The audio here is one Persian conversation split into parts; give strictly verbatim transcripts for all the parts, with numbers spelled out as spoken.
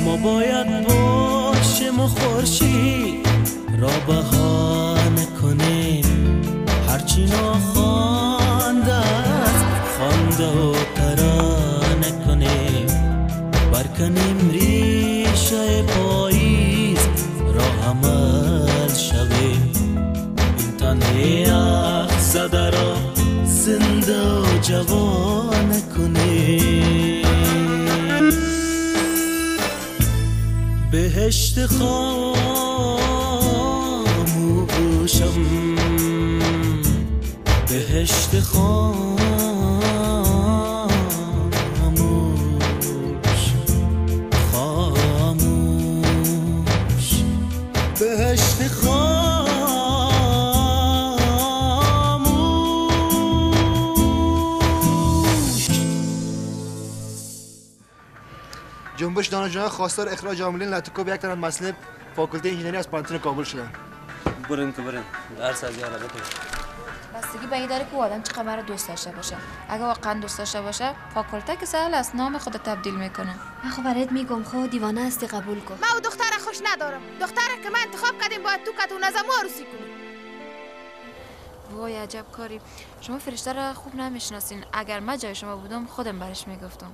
ما باید باشیم و خورشید را بهانه کنیم، هرچی ناخوانده است خوانده و ترانه کنیم، برکنیم ریشه پاییز را عمل شویم، این تن یخ زده را زنده و جوانه کنیم. بهشت خاموشم، بهشت خاموش، خاموش، بهشت خاموش. جنبش دانشجویان خواستار اخراج عاملین لاتوکوب یک تن مسئله فاکولته انجینری از پانتون کابل شدن. برن که برن درس از یاد بکنید. بستگی به این داره که آدم چه خبر دوست داشته باشه. اگه واقعا دوست داشته باشه فاکولته که سهل است نام خود تبدیل میکنه. من خب برات میگم خود دیوانه هستی قبول کن. ما و دختر خوش ندارم. دختر که من انتخاب کردیم باید تو کتون از ما عروسی کنی. وای عجب کاری. شما فرشته را خوب نمیشناسین. اگر من جای شما بودم خودم برش میگفتم.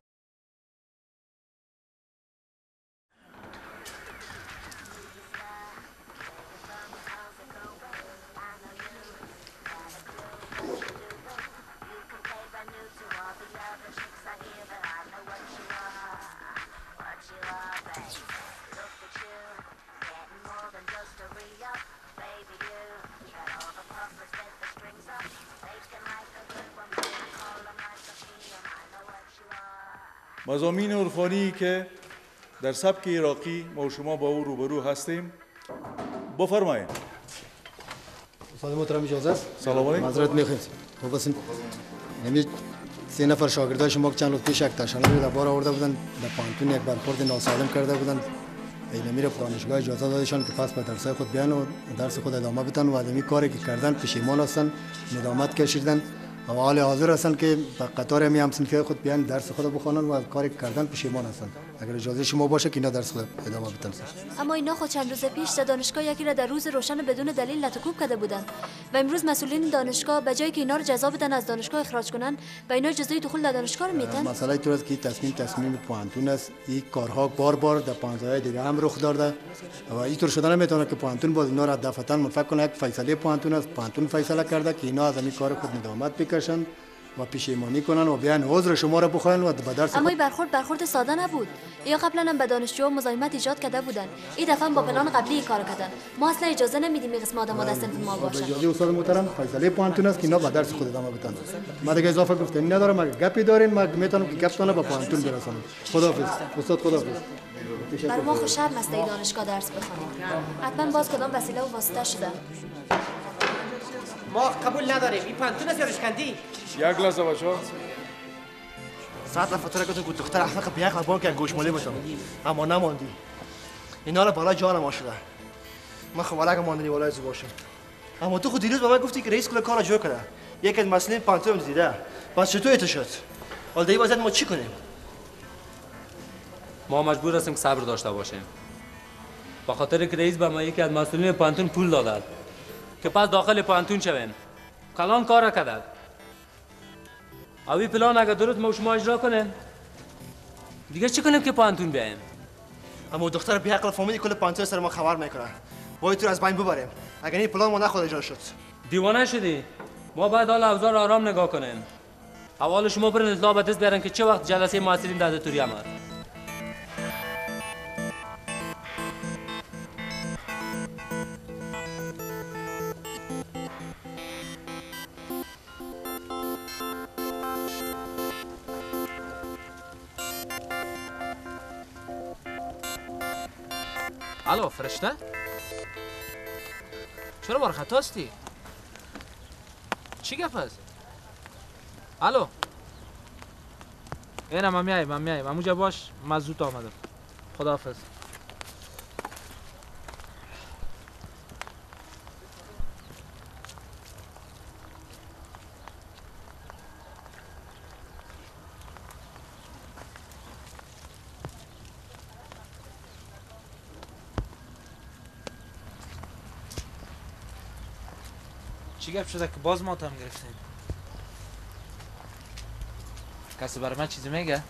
مضامین عرفانی که در سبک عراقی ما و شما با او روبرو هستیم بفرمایید. استاد محترم اجازه است؟ سلام علیکم. معذرت میخوایم. خب بسیم نمی سه نفر شاگردای شما که چند روز پیش یک تشنج در بار آورده بودن در پانتون یک برخورد ناسالم کرده بودن. این امیر دانشگاه اجازه دادشان که پس به درسای خود بیان و درس خود ادامه بدن و ادمی کاری که کردن پشیمان هستن، ندامت کشیدن و حال حاضر هستن که به قطار می هم صنفی خود بیان درس خود بخوانن و کاری که کردن پشیمان هستن. اگر اجازه شما باشه که اینا درس خود ادامه بدن. اما اینا خود چند روز پیش در دانشگاه یکی را در روز روشن بدون دلیل لطوکوب کرده بودند و امروز مسئولین دانشگاه به جای که اینا رو جزا بدن از دانشگاه اخراج کنن و اینا اجازه دخول در دانشگاه رو میدن. مسئله طور است که تصمیم تصمیم پوانتون است. این کارها بار بار در پانزده دیگه هم رخ داده و اینطور شده نمیتونه که پوانتون باز اینا را دفعتاً منفک کنه. یک فیصله پوانتون است. پوانتون فیصله کرده که اینا از این کار خود ندامت بکشن و پشیمانی کنن و بیان عذر شما را بخواین و به درس. اما این برخورد برخورد ساده نبود. یا قبلا هم به دانشجو مزاحمت ایجاد کرده بودن. این دفعه با پلان قبلی این کار کردن. ما اصلا اجازه نمیدیم این قسم آدم‌ها دست ما باشن. اجازه استاد محترم فیصله پوانتون است که اینا به درس خود ادامه بدن. ما دیگه اضافه گفتنی ندارم. اگه گپی دارین ما میتونم که گپتون به پوانتون برسونم. خداحافظ. استاد خداحافظ. برای ما خوش شرم است این دانشگاه درس بخونیم. حتما باز کدام وسیله و واسطه شده. ما قبول نداریم. این پانتون است یا رشکندی؟ یک لحظه بچه‌ها. ساعت لفتره که تو دختر احمق بیاخ لبان که گوشمالی بودم اما نماندی. اینا را بالا جانم شده. من خب ولی که ماندنی بالای زو باشم. اما تو خود دیروز به من گفتی که رئیس کل کارا جور کرده. یک از مسئله پانتون دیده. پس چطور ایت شد؟ حالا دیگه وضعیت ما چی کنیم؟ ما مجبور هستیم که صبر داشته باشیم. به خاطر که رئیس به ما یکی از مسئولین پانتون پول داده که پس داخل پانتون شویم. کلان کار کرده. اوی پلان اگر درست ما شما اجرا کنیم دیگه چی کنیم که پانتون بیایم؟ اما دختر بی عقل فهمیدی کل پانتون سر ما خبر میکنه. باید تو از بین ببریم. اگر این پلان ما نخود اجرا شد. دیوانه شدی؟ ما باید حال اوضاع آرام نگاه کنیم. حوال شما برن اطلاع به دست بیارن که چه وقت جلسه معاصرین در دتوری آمد. الو فرشته؟ چرا بار خطا هستی؟ چی گپ است؟ الو اینه من میایم من میایم همونجا باش من زود آمدم. خداحافظ. چی گپ شده که باز ما هم گرفتیم؟ کسی برای من چیزی میگه؟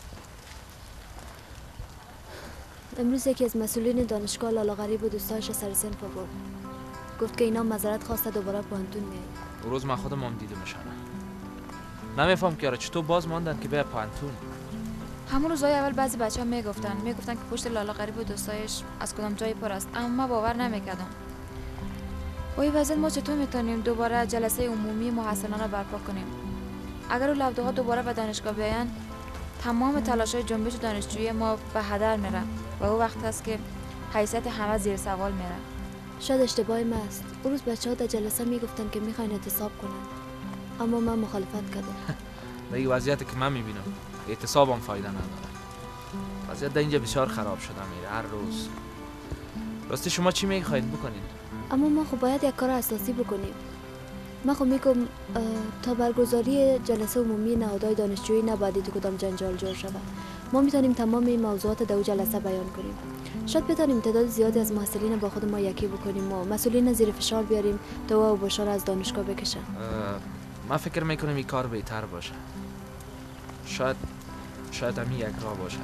امروز یکی از مسئولین دانشگاه لالا غریب و دوستایش سر سن برد. گفت که اینا معذرت خواسته دوباره پانتون میاد. اون روز من خودم هم دیدمشان. نمیفهم که چطور باز ماندن که به پانتون. همون روزای اول بعضی بچه‌ها میگفتن میگفتن که پشت لالا غریب و دوستایش از کدام جای پر است، اما من باور نمیکردم. با این وضعیت ما چطور میتونیم دوباره جلسه عمومی محسنانه برپا کنیم؟ اگر اون لوده‌ها دوباره به دانشگاه بیاین، تمام تلاش‌های جنبش دانشجویی ما به هدر میره و او وقت است که حیثیت همه زیر سوال میره. شاید اشتباه ما است. اون روز بچه‌ها در جلسه میگفتن که میخواین اعتصاب کنن، اما من مخالفت کردم. در این وضعیتی که من میبینم اعتصاب هم فایده نداره. وضعیت در اینجا بسیار خراب شده میره هر روز. راستی شما چی میخواید بکنید؟ اما ما خب باید یک کار اساسی بکنیم. من خب میگم تا برگزاری جلسه عمومی نهادهای دانشجویی نباید تو کدام جنجال جور شود. ما میتونیم تمام این موضوعات در جلسه بیان کنیم. شاید بتونیم تعداد زیادی از محصلین با خود ما یکی بکنیم و مسئولین زیر فشار بیاریم تا او بشار از دانشگاه بکشن. من فکر میکنم این کار بهتر باشه. شاید شاید همین یک راه باشه.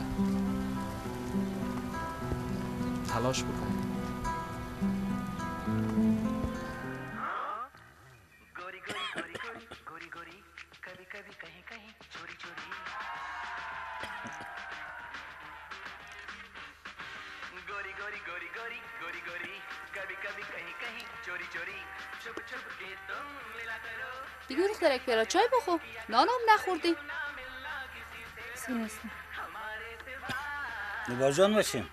تلاش بکنیم. دیگه دختر یک پیاله چای بخور. نانم نخوردی. سینستم. نگار جان باشیم.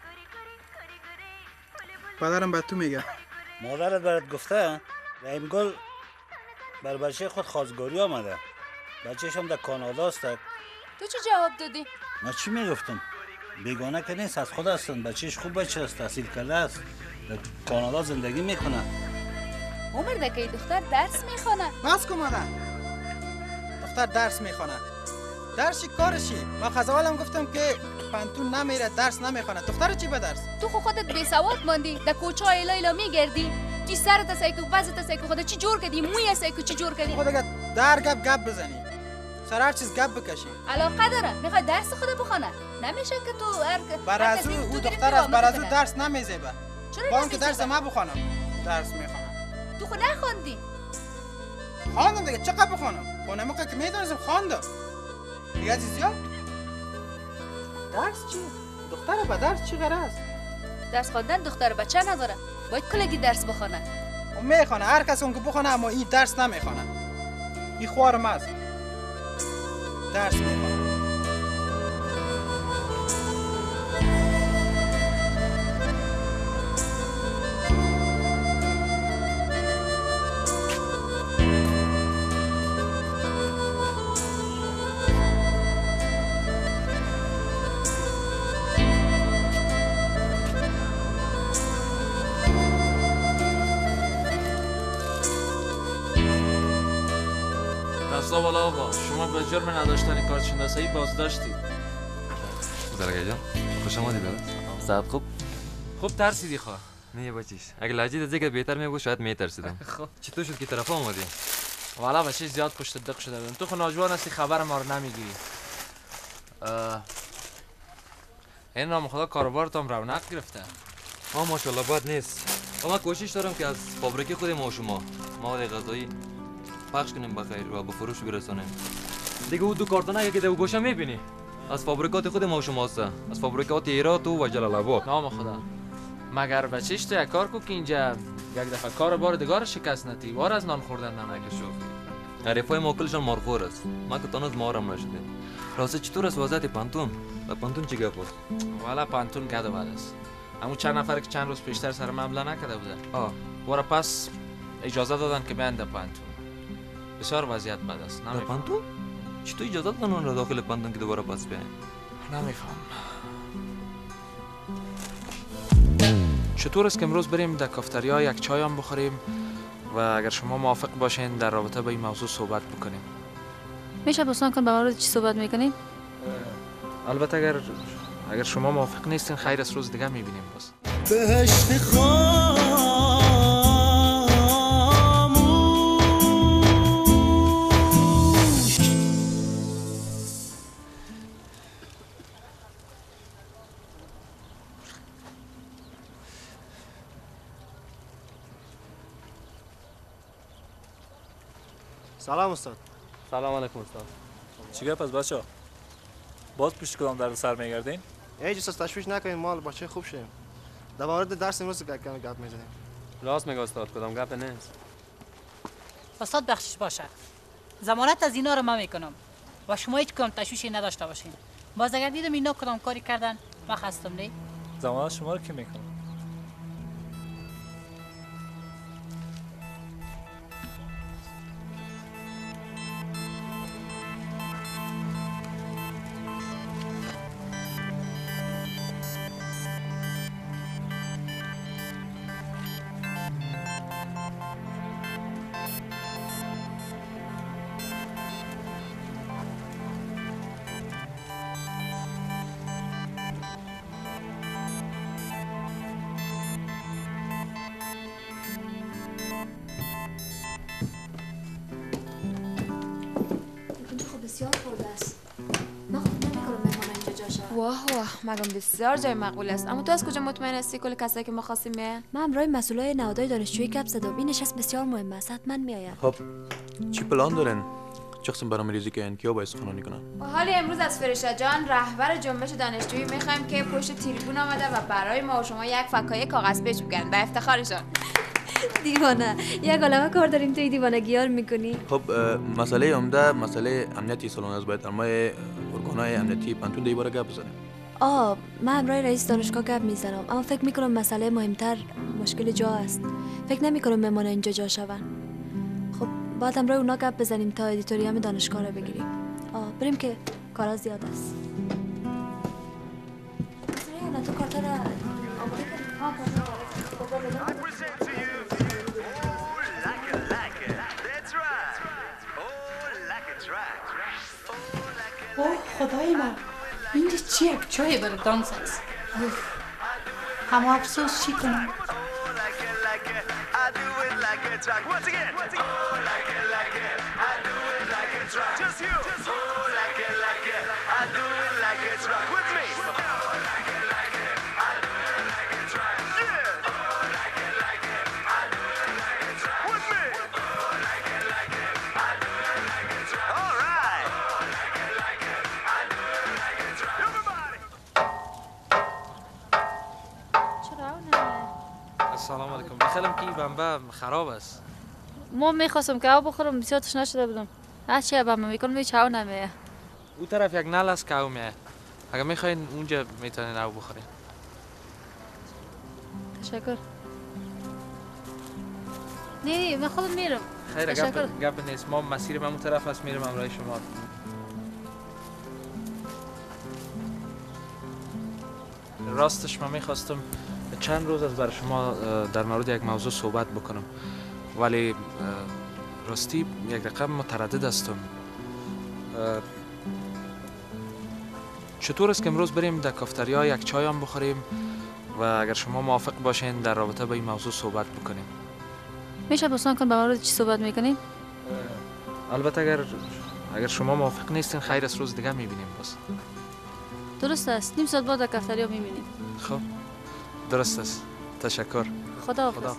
پدرم به تو میگه. مادرت برات گفته رحیم گل بر بچه خود خواستگاری آمده. بچهش هم در کانادا است. تو چه جواب دادی؟ من چی میگفتم؟ بیگانه که نیست، از خود هستن. بچهش خوب بچه است، تحصیل کرده است، در کانادا زندگی میکنه. عمر دکه دختر درس میخونه. بس کن مادر. دختر درس میخونه. درسی کارشی. ما خزوالم گفتم که پانتون نمیره، درس نمیخونه. دختر چی به درس؟ تو خو خودت بی سواد ماندی، در کوچه های لیلا میگردی. چی سرت است که وزت است که خودت چی جور کردی؟ موی است که چی جور کردی؟ خود اگه در گپ گپ بزنی. سر هر چیز گپ بکشی. علاقه داره. میخواد درس خود بخونه. نمیشه که تو هر برای از او دختر از برای از درس نمیزیبه. با اینکه درس ما بخونم. درس میخونم. تو خو نخوندی. خواندم دیگه، چقدر بخونم؟ خونم که میدونستم خواندم. دیگه از زیاد. درس چی؟ دختر به درس چی غرض؟ درس خواندن دختر بچه نداره. باید کلگی درس بخونه. و میخونه، هر کس اون که بخونه، اما این درس نمیخونه. این خوارم است. درس میخونه. دستا بالا آقا، شما به جرم نداشتن کارشناسایی بازداشتید. بزرگه جان، خوش آمدی برات. صاحب خوب؟ خوب ترسیدی خواه. نه بچیش، اگه لهجه ذکر بهتر میگو شاید میترسیدم. خب چطور شد که طرف آمدی؟ والا بچه زیاد پشت دق شده بودم. تو خو ناجوان هستی خبر ما رو نمیگیری. این نام خدا کاروبارت هم رونق گرفته. آه ماشاءالله بد نیست. اما کوشش دارم که از فابریک خود ما و شما مواد غذایی پخش کنیم بخیر و به فروش برسونیم. دیگه او دو کارتونه که در گوشه میبینی از فابریکات خود ما و شما هست، از فابریکات هرات و جلال آباد. نام خدا. مگر بچهش تو یک کار کو که اینجا یک دفعه کار بار دیگار شکست نتی وار از نان خوردن نمک شوفی. عرفای ما کلشان مارخور است. ما که تانوز مارم نشده. راسته چطور است وضعیت پانتون؟ و پانتون چی گپ است؟ والا پانتون گد و بد است. همون چند نفر که چند روز پیشتر سر معامله نکرده بودن. آه. وارا پس اجازه دادن که بیان در پانتون. بسیار وضعیت بد است. در پانتون؟ چطور اجازه دادن اون را داخل پانتون که دوباره پس بیاین؟ نمیفهم. چطور است که امروز بریم در کافتریا یک چای هم بخوریم و اگر شما موافق باشین در رابطه با این موضوع صحبت بکنیم. میشه بسان کن به مورد چی صحبت میکنین؟ البته اگر اگر شما موافق نیستین خیر است روز دیگه میبینیم باز. بهشت خاموش سلام استاد. سلام علیکم استاد. چی گپ از بچه ها؟ باز پشت کدام درد سر میگردین؟ ای جساس تشویش نکنین، مال بچه خوب شیم. در مورد درس امروز گپ گپ میزنیم. راست میگه استاد، کدام گپ نیست. استاد بخشش باشه. ضمانت از اینا رو من میکنم و شما هیچ کدام تشویشی نداشته باشین. باز اگر دیدم اینا کدام کاری کردن من خستم نه. ضمانت شما رو کی میکنه؟ بسیار خورده است. من خود نمیکنم مهمان اینجا جا شود. واه واه مگم بسیار جای مقبول است. اما تو از کجا مطمئن هستی کل کسایی که ما خواستیم میه؟ من امروز مسئولای نهادهای دانشجویی گپ زدم. این نشست بسیار مهم است. حتما میآید. خب چی پلان دارن؟ چه قسم برنامه‌ریزی کردن؟ کیا باید سخنرانی کنن؟ و حالی امروز از فرشته جان رهبر جنبش دانشجویی میخوایم که پشت تریبون آمده و برای ما و شما یک فکای کاغذ پیچ بگن به افتخارشان. دیوانه، یک عالمه کار داریم توی دیوانگی ها رو میکنی. خب مسئله عمده مسئله امنیتی سالن است. باید اما ارگان‌های امنیتی پانتون دیواره گپ بزنیم. آه من امروز رئیس دانشگاه گپ میزنم، اما فکر میکنم مسئله مهمتر مشکل جا است. فکر نمیکنم مهمان اینجا جا شون. خب بعد امروز اونا گپ بزنیم تا ادیتوریوم دانشگاه رو بگیریم. آه بریم که کارا زیاد است. مثلا تو کارتا رو آماده کنیم. ها کارتا اوه خدای من اینجا چی یک چای برای دانس است. اما افسوس چی کنم؟ سلام علیکم. بخیرم که این بمبه خراب است. ما میخواستم که او بخورم بسیار تشنه شده بودم. هر چی بمبه میکنم هیچ او نمیه. او طرف یک نل است که او میه. اگر میخواین اونجا میتونین او بخورین. تشکر. نه نه من خودم میرم. خیر گپ گپ نیست. ما مسیر من اون طرف است میرم همراه شما. راستش من میخواستم چند روز از برای شما در مورد یک موضوع صحبت بکنم، ولی راستی یک رقم متردد هستم. چطور است که امروز بریم در کافتریا یک چای هم بخوریم و اگر شما موافق باشین در رابطه با این موضوع صحبت بکنیم؟ میشه بسان کن به مورد چی صحبت میکنیم؟ البته اگر اگر شما موافق نیستین خیر است روز دیگه میبینیم. بس درست است. نیم ساعت بعد در کافتریا میبینیم. خب درست است. تشکر. خدا خدا.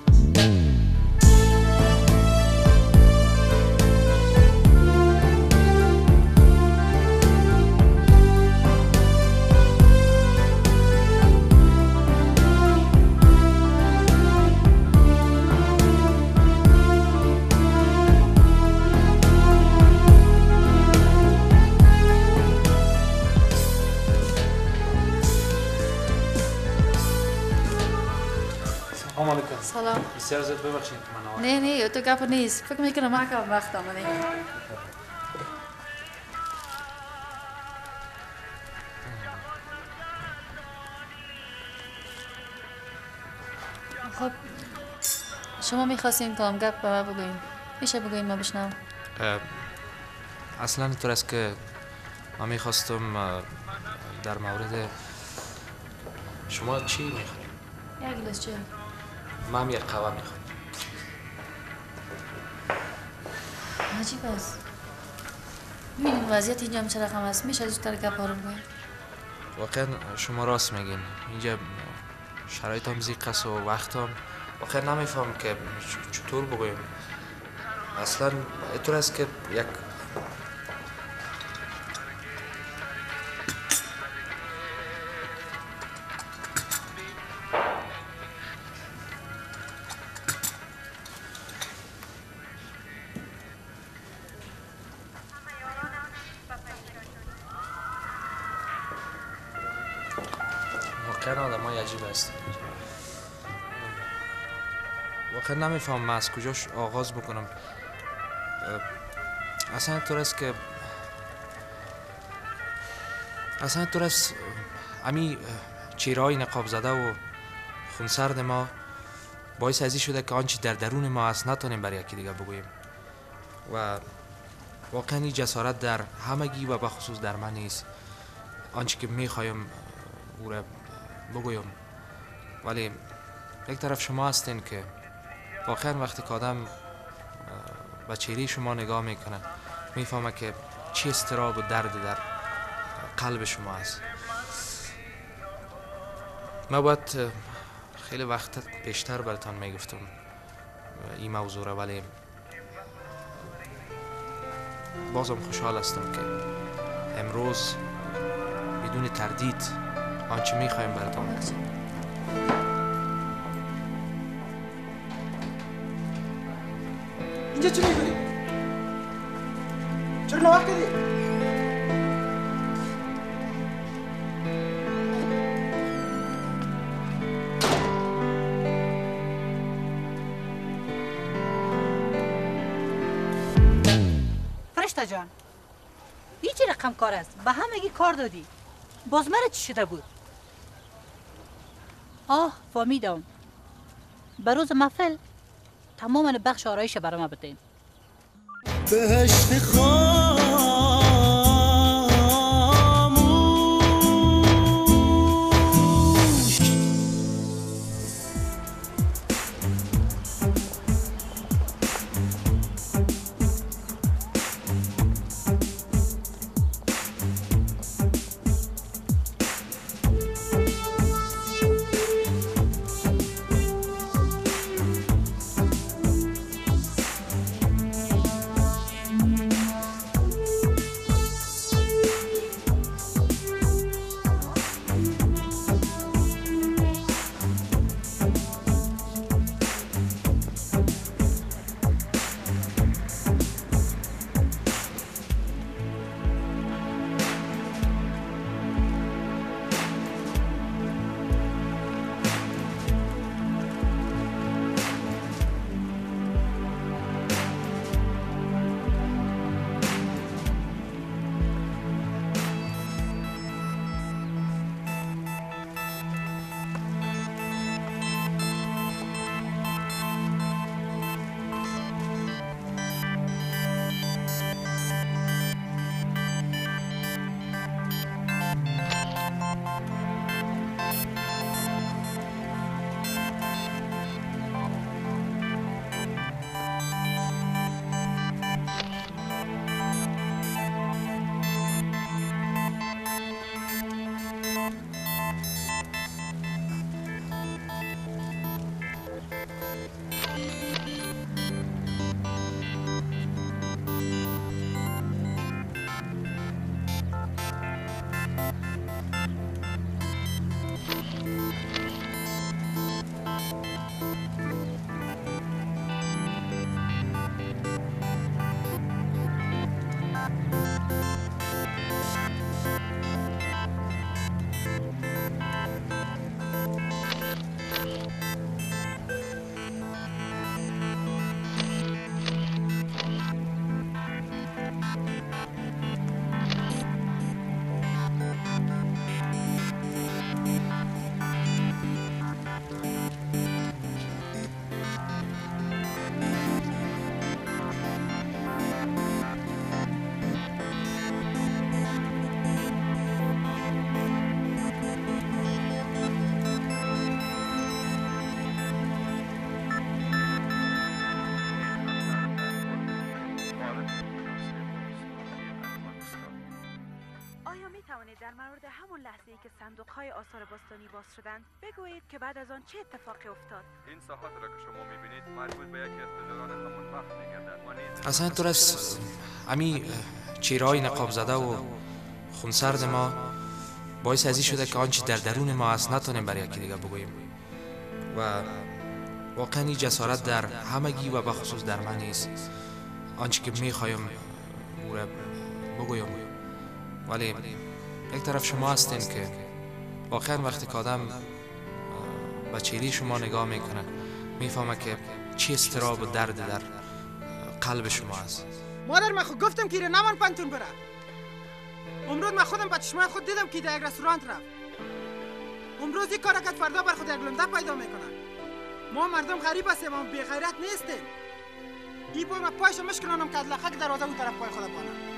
سلام. بسیار زود ببخشید که من نه نه تو گپ نیست. فکر میکنم ما که وقت آمده. خب شما میخواستین کلام گپ به من بگویم. میشه بگویم ما بشنوم؟ اصلا اینطور است که من میخواستم در مورد شما چی میخوایم؟ یک گلاس چای. من یک قهوه میخوام. عجیب است. ببینید وضعیت اینجا هم چه رقم است. میشه زودتر گپ ها رو بگویم؟ واقعا شما راست میگین. اینجا شرایط هم زیق است و وقت هم واقعا نمیفهم که چطور بگویم. اصلا اینطور است که یک واقعا آدم های عجیب هست. واقعا نمیفهم من از کجاش آغاز بکنم. اصلا اینطور است که اصلا اینطور است امی چهره‌های نقاب زده و خونسرد ما باعث ازی شده که آنچه در درون ما هست نتونیم برای یکی دیگه بگوییم و واقعا این جسارت در همگی و بخصوص در من نیست. آنچه که میخوایم او را بگویم، ولی یک طرف شما هستین که واقعا وقتی که آدم به چهره شما نگاه میکنه میفهمه که چه اضطراب و درد در قلب شما است. من باید خیلی وقت پیشتر براتون میگفتم این موضوع را، ولی بازم خوشحال هستم که امروز بدون تردید آنچه میخوایم براتون بگم. اینجا چی میکنی؟ چرا نوقت کردی؟ فرشته جان، این چه رقم کار است؟ به همگی کار دادی، باز مرا چی شده بود؟ آه فهمیدم، به روز محفل تمام بخش آرایش برای ما بدین. بهشت خاموش توانید در مورد همون لحظه ای که صندوق های آثار باستانی باز شدند بگویید که بعد از آن چه اتفاقی افتاد؟ این ساحات را که شما میبینید مربوط به یکی از تجاران همون وقت میگردد و نیز اصلا تو از امی چهره‌های نقاب زده و خونسرد ما باعث ازی شده که آنچه در درون ما هست نتونیم برای یکی دیگه بگوییم و واقعا این جسارت در همگی و بخصوص در من نیست آنچه که میخوایم او را بگویم، ولی یک طرف شما هستین که واقعا وقتی که آدم به چهره شما نگاه میکنه میفهمه که چی اضطراب و درد در قلب شما هست. مادر من خود گفتم که نمان پانتون بره. امروز من خودم با چشمان خود دیدم که در یک رستوران رفت. امروز یک کار کرد فردا بر خود یک لنده پیدا میکنه. ما مردم غریب هستیم، ما بی غیرت نیستیم. این بار من پایش مشکلانم که از لخک دروازه اون طرف پای خودم بانم.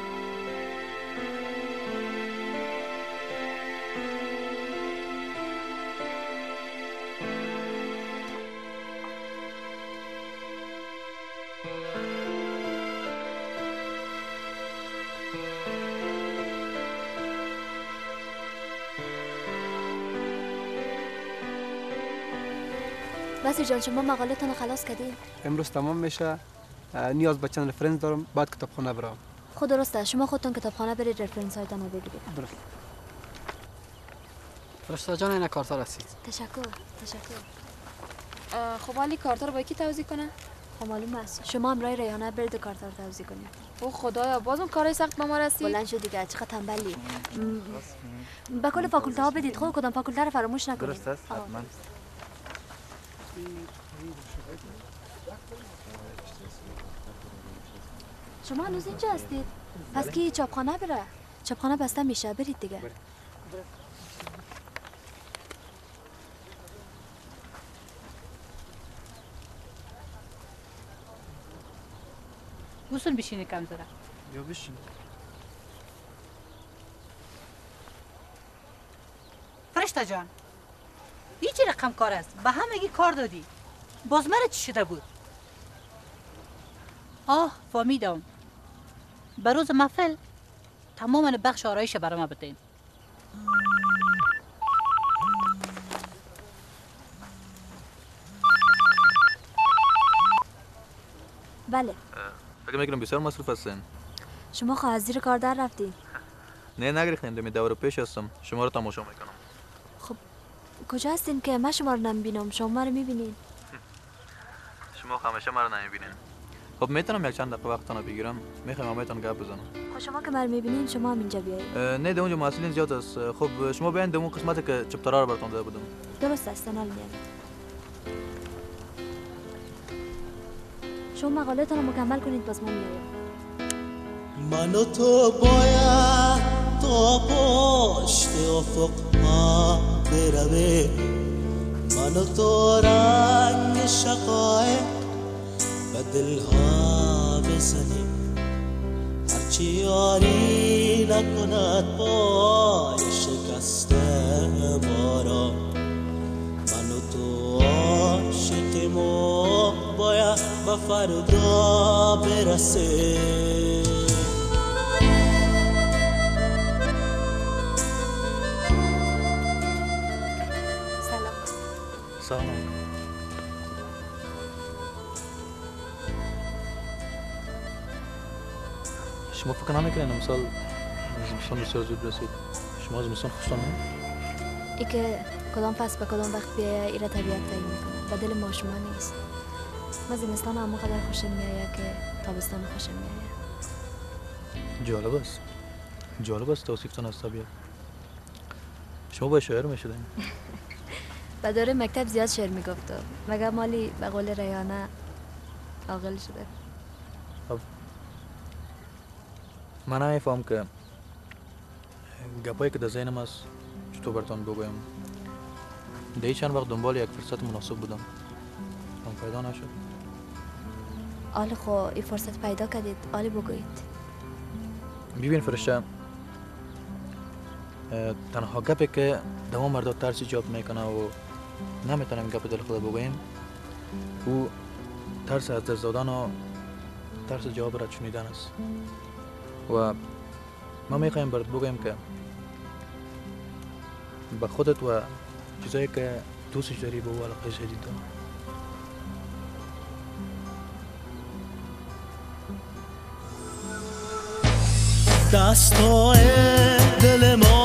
بسی جان شما مقالتون خلاص کردین؟ امروز تمام میشه. نیاز به چند رفرنس دارم بعد کتابخانه برام. خود درسته شما خودتون کتابخانه برید رفرنس هایتون رو بگیرید. درست. فرشته جان اینا کارتا رسید. تشکر تشکر. خب ولی کارتا رو با کی توضیح کنه؟ خب معلوم است شما امرای ریحانه برید کارتا رو توضیح کنید. او خدایا باز اون کارای سخت به ما رسید. بلند شو دیگه چقدر تنبلی. به کل فاکولته ها بدید خود کدام فاکولته رو فراموش نکنید. درست است حتما. شما هنوز اینجا هستید؟ پس که چاپخانه بره. چاپخانه بسته میشه برید دیگه. گوسون بشینی کم زره. یا بشین. فرشته جان این چه رقم کار است؟ به همگی کار دادی. باز مرا چی شده بود؟ آه فهمیدم. به روز محفل تمام بخش آرایش برای ما بدین. بله. فکر میکنم بسیار مصروف هستین. شما خواه از زیر کار در رفتید؟ نه نگریختیم دمی دور پیش هستم. شما رو تماشا میکنم. خب کجا هستین که من شما رو نمیبینم؟ شما ما رو میبینین؟ شما همیشه ما رو نمیبینین. خب میتونم یک چند دقیقه وقتتون رو بگیرم؟ میخوایم همایتون گپ بزنم. خب شما که ما رو میبینین شما هم اینجا بیایید. نه ده اونجا مسئولین زیاد است. خب شما بیاین ده اون قسمتی که چپترا رو براتون داده بودم. درست است نال میاد. شما مقالتون رو مکمل کنید باز ما میایم. من و تو باید تا پشت افق ها برویم. من و تو رنگ شقایق به دلها بزنیم. هرچی یاری نکند پای شکسته ما را. من و تو عاشقیم و باید به فردا برسیم. سلام. شما فکر نمیکنین امسال زمستان بسیار زود رسید؟ شما زمستان خوشتان نه؟ ای که کدام فصل به کدام وقت بیایه ایره طبیعت تعیین میکنه. به دل ما شما نیست. من زمستان همه قدر خوشم میایه که تابستان خوشم میایه. جالب است. جالب است توصیفتان از طبیعت. شما با شاعر میشدین؟ به دوره مکتب زیاد شعر میگفت مگر مالی به قول ریحانه عاقل شده. خب من نمیفهم که گپایی که در ذهنم است چطور براتون بگویم. ده چند وقت دنبال یک فرصت مناسب بودم اما پیدا نشد. آل خو این فرصت پیدا کردید آلی بگویید. ببین فرشته تنها گپی که دوام مردا ترس ایجاد میکنه و نمیتونم گپ دل خود بگویم او ترس از دست دادن و ترس جواب را شنیدن است. و ما میخوایم برات بگویم که به خودت و چیزایی که دوستش داری به او علاقه شدید دارم. دستای دل ما